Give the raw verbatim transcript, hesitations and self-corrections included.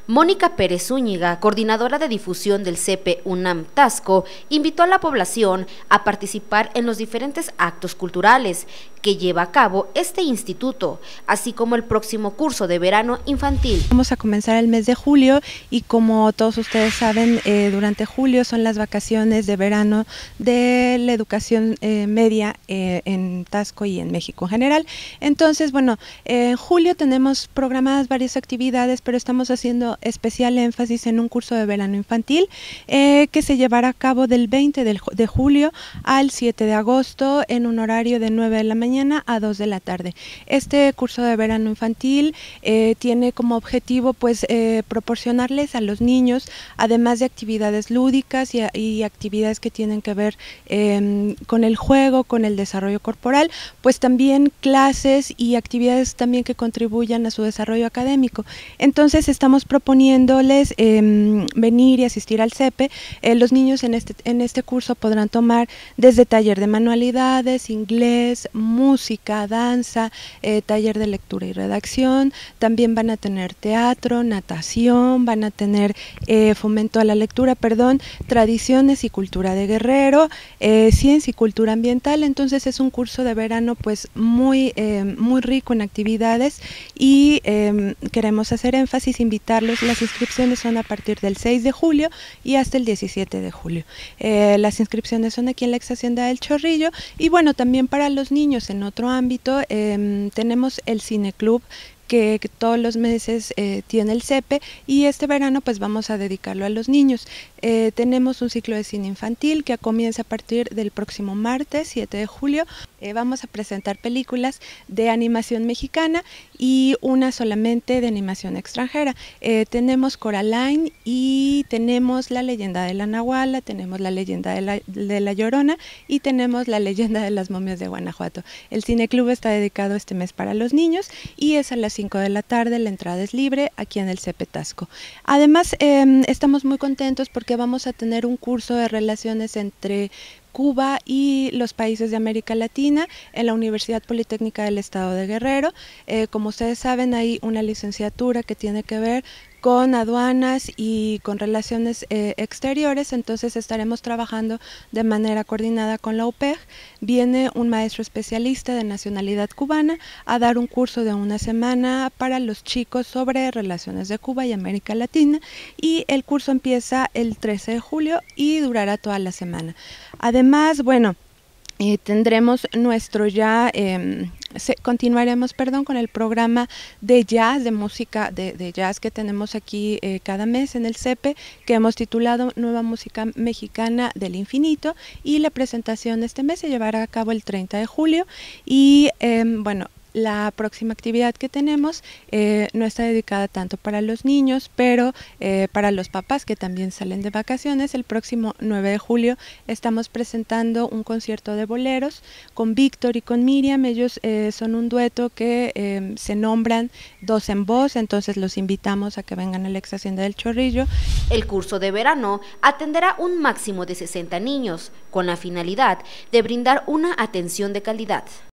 Mónica Pérez Zúñiga, coordinadora de difusión del C E P UNAM Taxco, invitó a la población a participar en los diferentes actos culturales que lleva a cabo este instituto, así como el próximo curso de verano infantil. Vamos a comenzar el mes de julio y como todos ustedes saben, eh, durante julio son las vacaciones de verano de la educación eh, media eh, en Taxco y en México en general. Entonces, bueno, eh, en julio tenemos programadas varias actividades, pero estamos haciendo especial énfasis en un curso de verano infantil eh, que se llevará a cabo del veinte de julio al siete de agosto en un horario de nueve de la mañana a dos de la tarde. Este curso de verano infantil eh, tiene como objetivo pues eh, proporcionarles a los niños, además de actividades lúdicas y, y actividades que tienen que ver eh, con el juego, con el desarrollo corporal, pues también clases y actividades también que contribuyan a su desarrollo académico. Entonces estamos proponiéndoles eh, venir y asistir al C E P. Eh, los niños en este, en este curso podrán tomar desde taller de manualidades, inglés, música, danza, eh, taller de lectura y redacción, también van a tener teatro, natación, van a tener eh, fomento a la lectura, perdón, tradiciones y cultura de Guerrero, eh, ciencia y cultura ambiental. Entonces es un curso de verano pues muy, eh, muy rico en actividades y eh, queremos hacer énfasis, invitarlos. Las inscripciones son a partir del seis de julio y hasta el diecisiete de julio. Eh, las inscripciones son aquí en la ex hacienda del Chorrillo y bueno, también para los niños en otro ámbito eh, tenemos el Cine Club, Que, que todos los meses eh, tiene el C E P y este verano pues vamos a dedicarlo a los niños. Eh, tenemos un ciclo de cine infantil que comienza a partir del próximo martes siete de julio. Eh, vamos a presentar películas de animación mexicana y una solamente de animación extranjera. Eh, tenemos Coraline y tenemos La leyenda de la Nahuala, tenemos La leyenda de la, de la Llorona y tenemos La leyenda de las momias de Guanajuato. El Cine Club está dedicado este mes para los niños y es a las cinco de la tarde, la entrada es libre aquí en el C E P Taxco. Además, eh, estamos muy contentos porque vamos a tener un curso de relaciones entre Cuba y los países de América Latina en la Universidad Politécnica del Estado de Guerrero. Eh, como ustedes saben, hay una licenciatura que tiene que ver con aduanas y con relaciones eh, exteriores, entonces estaremos trabajando de manera coordinada con la U P E G. Viene un maestro especialista de nacionalidad cubana a dar un curso de una semana para los chicos sobre relaciones de Cuba y América Latina y el curso empieza el trece de julio y durará toda la semana. Además, bueno, Eh, tendremos nuestro ya, eh, se, continuaremos perdón, con el programa de jazz, de música de, de jazz que tenemos aquí eh, cada mes en el C E P, que hemos titulado Nueva Música Mexicana del Infinito, y la presentación este mes se llevará a cabo el treinta de julio y eh, bueno, la próxima actividad que tenemos eh, no está dedicada tanto para los niños, pero eh, para los papás que también salen de vacaciones. El próximo nueve de julio estamos presentando un concierto de boleros con Víctor y con Miriam. Ellos eh, son un dueto que eh, se nombran Dos en Voz, entonces los invitamos a que vengan a la ex hacienda del Chorrillo. El curso de verano atenderá un máximo de sesenta niños, con la finalidad de brindar una atención de calidad.